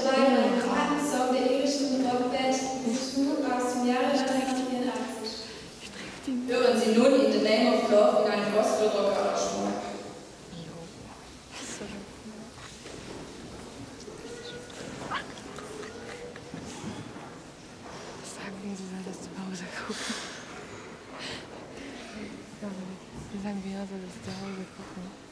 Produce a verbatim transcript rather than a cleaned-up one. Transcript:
dabei war ein Kartensong der irischen Rockband U zwei aus dem Jahre neunzehnhundertvierundachtzig. Hören Sie nun In the Name of Love in einem Gospel-Rock-Arrangement. Sagen wir, sie soll das zu Hause gucken. Wir sagen, wir soll das zu Hause gucken.